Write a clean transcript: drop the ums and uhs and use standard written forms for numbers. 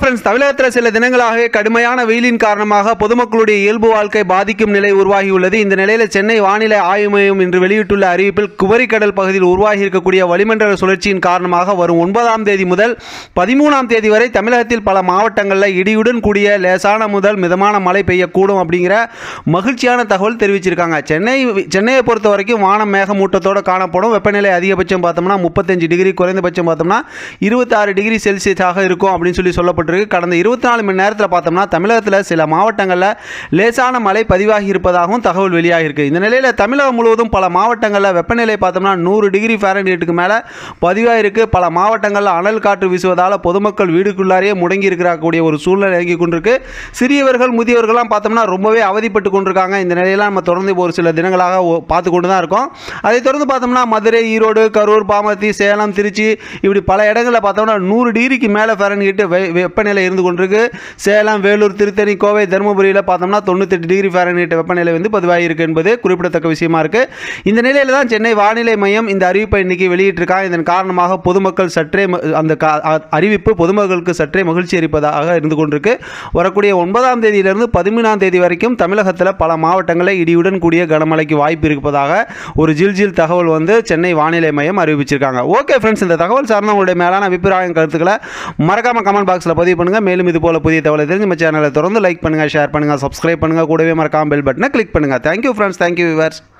Friends, தமிழகத்தில் சில தினங்களாகவே கடுமையான வெயிலின் காரணமாக பொதுமக்களுடைய இயல்பு வாழ்க்கை பாதிக்கும் நிலை உருவாகியுள்ளது. இந்த நிலையில் சென்னை வானிலை ஆய்வு மையம் இன்று வெளியிட்டுள்ள அறிவிப்பில் குமரிக்கடல் பகுதியில் உருவாகி இருக்கக்கூடிய வளிமண்டல சுழற்சியின் காரணமாக வரும் 9ஆம் தேதி முதல் 13ஆம் தேதி வரை தமிழகத்தில் பல மாவட்டங்களில் இடியுடன் கூடிய லேசான முதல் மிதமான மழை பெய்யக்கூடும் அப்படிங்கிற மகிழ்ச்சியான தகவல் தெரிவிச்சிருக்காங்க. சென்னையை பொறுத்த வரைக்கும் வானம் மேகமூட்டத்தோடு காணப்படும். வெப்பநிலை அதிகபட்சம் பார்த்தோம்னா 35 டிகிரி, குறைந்தபட்சம் பார்த்தோம்னா 26 டிகிரி செல்சியஸாக இருக்கும் அப்படின்னு சொல்லப்பட்டிருக்கு. கடந்த 24 மணி நேரத்தில் பார்த்தோம்னா தமிழகத்தில் சில மாவட்டங்களில் லேசான மழை பதிவாகி இருப்பதாகவும் தகவல் வெளியாகிருக்கு. இந்த நிலையில் தமிழகம் முழுவதும் பல மாவட்டங்களில் வெப்பநிலை பார்த்தோம்னா 100 டிகிரி ஃபாரன்ஹீட்டுக்கு மேலே பதிவாகிருக்கு. பல மாவட்டங்களில் அனல் காற்று வீசுவதால் பொதுமக்கள் வீடுக்குள்ளாரையே முடங்கி இருக்கக்கூடிய ஒரு சூழ்நிலை இறங்கி கொண்டிருக்கு. சிறியவர்கள் முதியவர்கள்லாம் பார்த்தோம்னா ரொம்பவே அவதிப்பட்டு கொண்டிருக்காங்க. இந்த நிலையெல்லாம் நம்ம தொடர்ந்து ஒரு சில தினங்களாக பார்த்து கொண்டு தான் இருக்கோம். அதை தொடர்ந்து பார்த்தோம்னா மதுரை, ஈரோடு, கரூர், பாமத்தி, சேலம், திருச்சி இப்படி பல இடங்களில் பார்த்தோம்னா 100 டிகிரிக்கு மேலே ஃபாரன்ஹீட் வெப்பநிலை இருந்து கொண்டிருக்கு. சேலம், வேலூர், திருத்தணி, கோவை, தருமபுரியில் பார்த்தோம்னா 98 டிகிரி ஃபாரன்ஹீட் வெப்பநிலை பதிவாகியிருக்கு என்பது குறிப்பிடத்தக்க விஷயமா இருக்கு. இந்த நிலையில் தான் சென்னை வானிலை மையம் இந்த அறிவிப்பை இன்னைக்கு வெளியிட்டிருக்காங்க. இதன் காரணமாக பொதுமக்கள் சற்றே அந்த அறிவிப்பு பொதுமக்களுக்கு சற்றே மகிழ்ச்சி அளிப்பதாக இருந்து கொண்டிருக்கு. வரக்கூடிய 9ஆம் தேதியிலிருந்து 13ஆம் தேதி வரைக்கும் தமிழகத்தில் பல மாவட்டங்களில் இடியுடன் கூடிய கனமழைக்கு வாய்ப்பு இருப்பதாக ஒரு ஜில் தகவல் சென்னை வானிலை மையம் அறிவிச்சிருக்காங்க. ஓகே ஃப்ரெண்ட்ஸ், இந்த தகவல் சார்ந்த உங்களுடைய மேலான அபிப்பிராயம் கருத்துக்களை மறக்காம கமெண்ட் பாக்ஸில் பதிவு பண்ணுங்க. மேலும் இது போல புதிய தகவலை தெரிஞ்சு நம்ம சேனலை தொடர்ந்து லைக் பண்ணுங்க, ஷேர் பண்ணுங்க, சப்ஸ்கிரைப் பண்ணுங்க, கூடவே மறக்காம பெல் பட்டனை கிளிக் பண்ணுங்க. Thank you friends, thank you viewers.